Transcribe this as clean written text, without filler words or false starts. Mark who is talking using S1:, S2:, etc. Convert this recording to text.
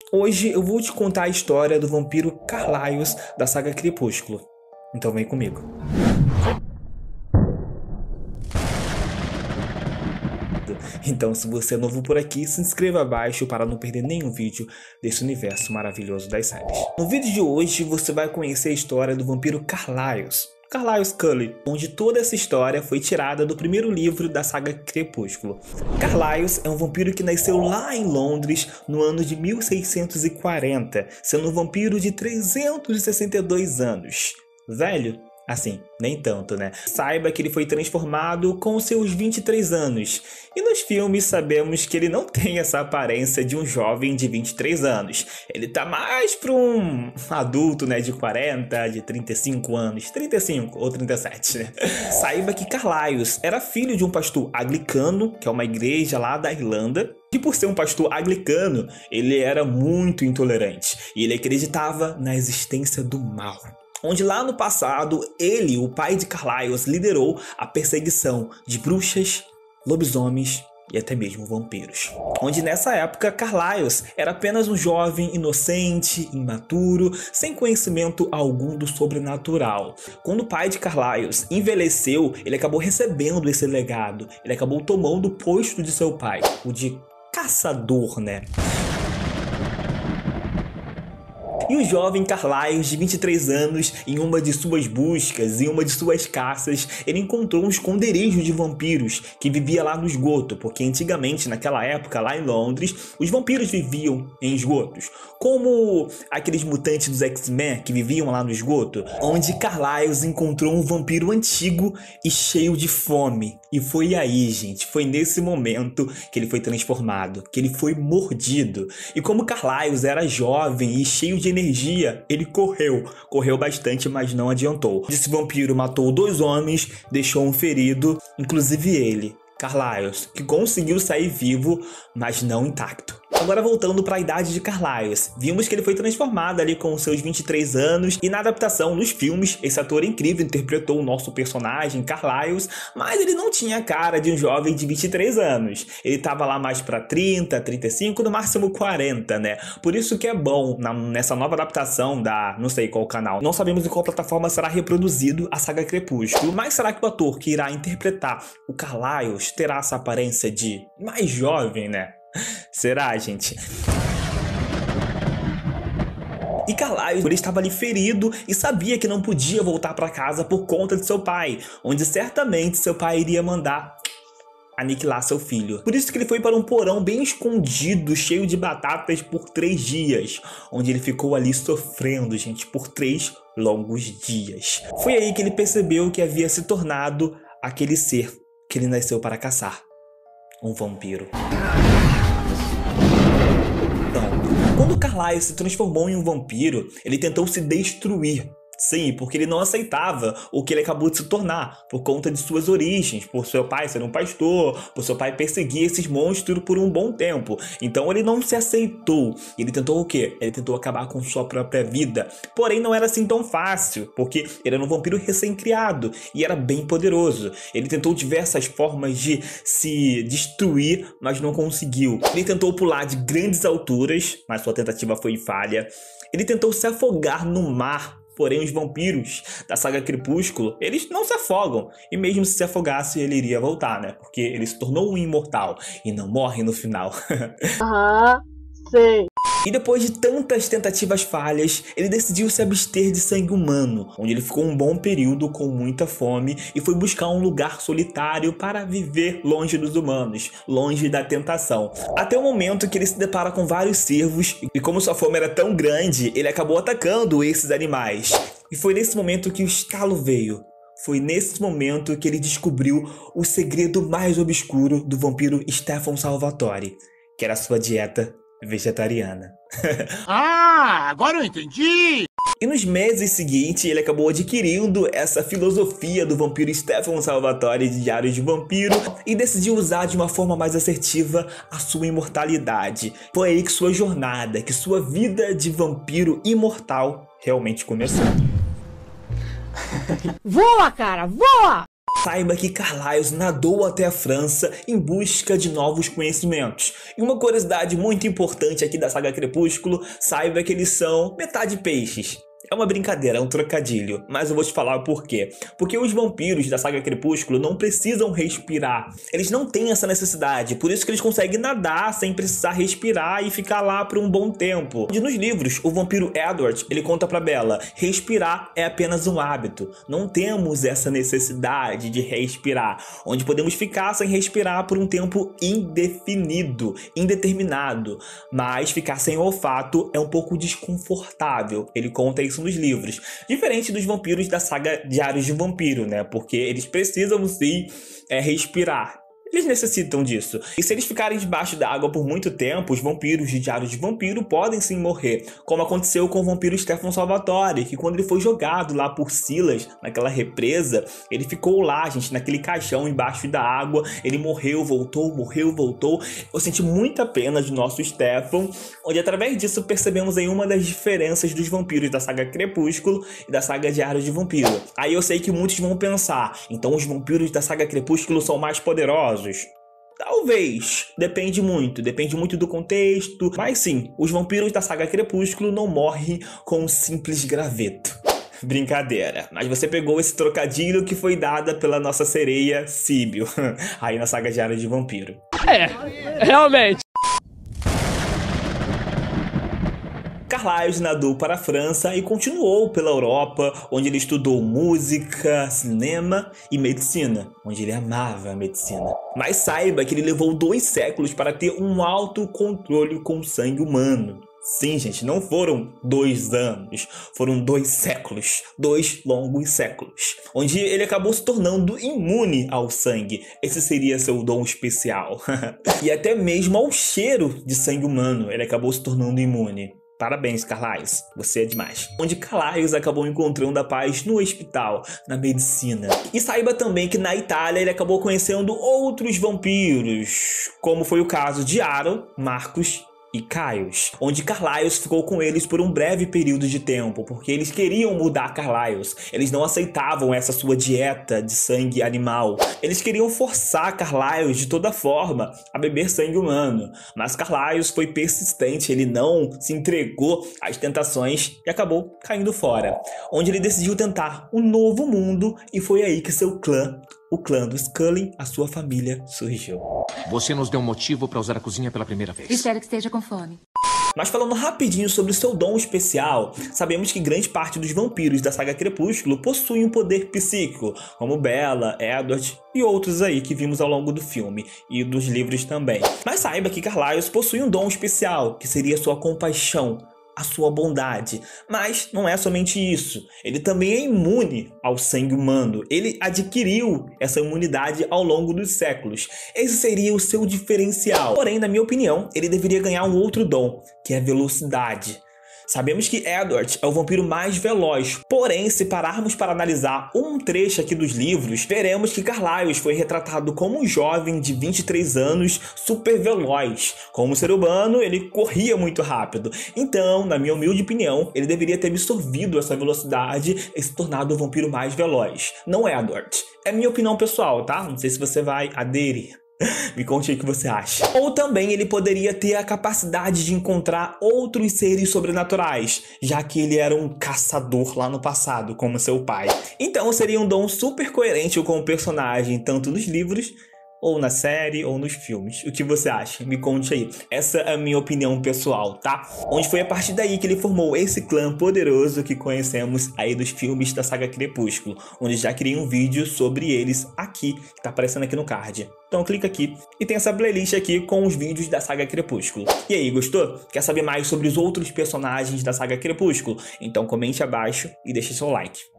S1: Hoje eu vou te contar a história do vampiro Carlaeus da saga Crepúsculo. Então vem comigo. Então, se você é novo por aqui, se inscreva abaixo para não perder nenhum vídeo desse universo maravilhoso das séries. No vídeo de hoje, você vai conhecer a história do vampiro Carlaeus Cully, onde toda essa história foi tirada do primeiro livro da saga Crepúsculo. Carlaeus é um vampiro que nasceu lá em Londres no ano de 1640, sendo um vampiro de 362 anos. Velho? Assim, nem tanto, né? Saiba que ele foi transformado com seus 23 anos. E nos filmes sabemos que ele não tem essa aparência de um jovem de 23 anos. Ele tá mais para um adulto, né? De 40, de 35 anos. 35 ou 37, né? Saiba que Carlaeus era filho de um pastor anglicano, que é uma igreja lá da Irlanda. E por ser um pastor anglicano, ele era muito intolerante. E ele acreditava na existência do mal. Onde lá no passado, ele, o pai de Carlaeus, liderou a perseguição de bruxas, lobisomens e até mesmo vampiros. Onde nessa época, Carlaeus era apenas um jovem inocente, imaturo, sem conhecimento algum do sobrenatural. Quando o pai de Carlaeus envelheceu, ele acabou recebendo esse legado. Ele acabou tomando o posto de seu pai, o de caçador, né? E o jovem Carlaeus, de 23 anos, em uma de suas buscas, em uma de suas caças, ele encontrou um esconderijo de vampiros que vivia lá no esgoto, porque antigamente, naquela época, lá em Londres, os vampiros viviam em esgotos, como aqueles mutantes dos X-Men que viviam lá no esgoto, onde Carlaeus encontrou um vampiro antigo e cheio de fome. E foi aí, gente, foi nesse momento que ele foi transformado, que ele foi mordido. E como Carlaeus era jovem e cheio de energia, ele correu bastante, mas não adiantou. Esse vampiro matou 2 homens, deixou um ferido, inclusive ele, Carlaeus, que conseguiu sair vivo, mas não intacto. Agora voltando para a idade de Carlaeus, vimos que ele foi transformado ali com seus 23 anos e na adaptação nos filmes, esse ator incrível interpretou o nosso personagem Carlaeus, mas ele não tinha a cara de um jovem de 23 anos. Ele tava lá mais para 30, 35, no máximo 40, né? Por isso que é bom nessa nova adaptação da, não sei qual canal, não sabemos em qual plataforma será reproduzido a saga Crepúsculo, mas será que o ator que irá interpretar o Carlaeus terá essa aparência de mais jovem, né? Será, gente? E Carlaeus, ele estava ali ferido e sabia que não podia voltar para casa por conta de seu pai, onde certamente seu pai iria mandar aniquilar seu filho. Por isso que ele foi para um porão bem escondido, cheio de batatas por 3 dias, onde ele ficou ali sofrendo, gente, por 3 longos dias. Foi aí que ele percebeu que havia se tornado aquele ser que ele nasceu para caçar, um vampiro. Quando Carlaeus se transformou em um vampiro, ele tentou se destruir. Sim, porque ele não aceitava o que ele acabou de se tornar, por conta de suas origens, por seu pai ser um pastor, por seu pai perseguir esses monstros por um bom tempo. Então ele não se aceitou. Ele tentou o quê? Ele tentou acabar com sua própria vida. Porém não era assim tão fácil, porque ele era um vampiro recém-criado e era bem poderoso. Ele tentou diversas formas de se destruir, mas não conseguiu. Ele tentou pular de grandes alturas, mas sua tentativa foi falha. Ele tentou se afogar no mar. Porém, os vampiros da saga Crepúsculo, eles não se afogam. E mesmo se afogasse, ele iria voltar, né? Porque ele se tornou um imortal e não morre no final.
S2: Sei.
S1: E depois de tantas tentativas falhas, ele decidiu se abster de sangue humano, onde ele ficou um bom período com muita fome e foi buscar um lugar solitário para viver longe dos humanos, longe da tentação. Até o momento que ele se depara com vários cervos e como sua fome era tão grande, ele acabou atacando esses animais. E foi nesse momento que o estalo veio. Foi nesse momento que ele descobriu o segredo mais obscuro do vampiro Stefan Salvatore, que era a sua dieta vegetariana.
S3: Ah, agora eu entendi!
S1: E nos meses seguintes ele acabou adquirindo essa filosofia do vampiro Stefan Salvatore de Diário de Vampiro e decidiu usar de uma forma mais assertiva a sua imortalidade. Foi aí que sua jornada, que sua vida de vampiro imortal realmente começou.
S2: Voa, cara, voa!
S1: Saiba que Carlisle nadou até a França em busca de novos conhecimentos. E uma curiosidade muito importante aqui da saga Crepúsculo, saiba que eles são metade peixes. É uma brincadeira, é um trocadilho, mas eu vou te falar o porquê. Porque os vampiros da saga Crepúsculo não precisam respirar. Eles não têm essa necessidade, por isso que eles conseguem nadar sem precisar respirar e ficar lá por um bom tempo. E nos livros, o vampiro Edward, ele conta pra Bella, respirar é apenas um hábito. Não temos essa necessidade de respirar, onde podemos ficar sem respirar por um tempo indefinido, indeterminado. Mas ficar sem olfato é um pouco desconfortável. Ele conta isso nos livros, diferente dos vampiros da saga Diários de um Vampiro, né? Porque eles precisam sim respirar. Eles necessitam disso. E se eles ficarem debaixo da água por muito tempo, os vampiros de Diário de Vampiro podem sim morrer. Como aconteceu com o vampiro Stefan Salvatore, que quando ele foi jogado lá por Silas, naquela represa, ele ficou lá, gente, naquele caixão embaixo da água. Ele morreu, voltou, morreu, voltou. Eu senti muita pena de nosso Stefan, onde através disso percebemos aí uma das diferenças dos vampiros da saga Crepúsculo e da saga Diário de Vampiro. Aí eu sei que muitos vão pensar, então os vampiros da saga Crepúsculo são mais poderosos? Talvez, depende muito do contexto, mas sim, os vampiros da saga Crepúsculo não morrem com um simples graveto. Brincadeira, mas você pegou esse trocadilho que foi dada pela nossa sereia Síbio, aí na saga Diário de Vampiro.
S2: Realmente.
S1: Carlisle nadou para a França e continuou pela Europa, onde ele estudou música, cinema e medicina, onde ele amava a medicina. Mas saiba que ele levou 2 séculos para ter um autocontrole com o sangue humano. Sim, gente, não foram 2 anos, foram 2 séculos, 2 longos séculos, onde ele acabou se tornando imune ao sangue. Esse seria seu dom especial. E até mesmo ao cheiro de sangue humano, ele acabou se tornando imune. Parabéns, Carlisle, você é demais. Onde Carlisle acabou encontrando a paz no hospital, na medicina. E saiba também que na Itália ele acabou conhecendo outros vampiros, como foi o caso de Aaron, Marcus e Caius, onde Carlisle ficou com eles por um breve período de tempo, porque eles queriam mudar Carlisle. Eles não aceitavam essa sua dieta de sangue animal. Eles queriam forçar Carlisle de toda forma a beber sangue humano. Mas Carlisle foi persistente, ele não se entregou às tentações e acabou caindo fora, onde ele decidiu tentar um novo mundo e foi aí que seu clã, o clã do Scully, a sua família, surgiu.
S4: Você nos deu um motivo para usar a cozinha pela primeira vez.
S5: Espero que esteja com fome.
S1: Mas falando rapidinho sobre o seu dom especial, sabemos que grande parte dos vampiros da saga Crepúsculo possuem um poder psíquico, como Bella, Edward e outros aí que vimos ao longo do filme e dos livros também. Mas saiba que Carlisle possui um dom especial, que seria sua compaixão, a sua bondade. Mas não é somente isso, ele também é imune ao sangue humano. Ele adquiriu essa imunidade ao longo dos séculos. Esse seria o seu diferencial. Porém, na minha opinião, ele deveria ganhar um outro dom, que é a velocidade. Sabemos que Edward é o vampiro mais veloz, porém, se pararmos para analisar um trecho aqui dos livros, veremos que Carlisle foi retratado como um jovem de 23 anos super veloz. Como ser humano, ele corria muito rápido. Então, na minha humilde opinião, ele deveria ter absorvido essa velocidade e se tornado o vampiro mais veloz. Não Edward. É minha opinião pessoal, tá? Não sei se você vai aderir. Me conte aí o que você acha. Ou também ele poderia ter a capacidade de encontrar outros seres sobrenaturais, já que ele era um caçador lá no passado, como seu pai. Então seria um dom super coerente com o personagem, tanto nos livros, ou na série, ou nos filmes. O que você acha? Me conte aí. Essa é a minha opinião pessoal, tá? Onde foi a partir daí que ele formou esse clã poderoso que conhecemos aí dos filmes da saga Crepúsculo, onde já criei um vídeo sobre eles aqui, que tá aparecendo aqui no card. Então clica aqui e tem essa playlist aqui com os vídeos da saga Crepúsculo. E aí, gostou? Quer saber mais sobre os outros personagens da saga Crepúsculo? Então comente abaixo e deixe seu like.